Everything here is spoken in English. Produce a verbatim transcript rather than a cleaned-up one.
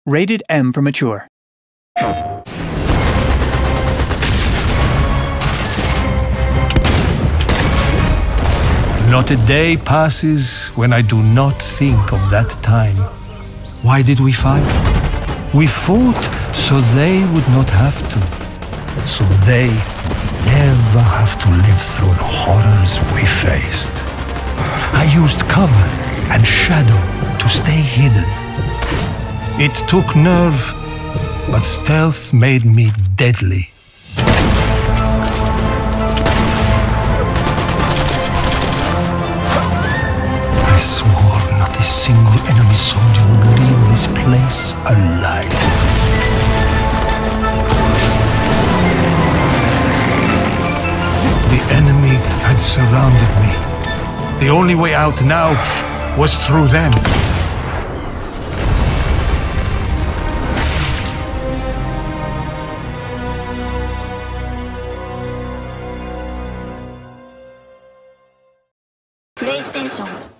Rated M for mature. Not a day passes when I do not think of that time. Why did we fight? We fought so they would not have to. So they never have to live through the horrors we faced. I used cover and shadow to stay hidden. It took nerve, but stealth made me deadly. I swore not a single enemy soldier would leave this place alive. The enemy had surrounded me. The only way out now was through them. PlayStation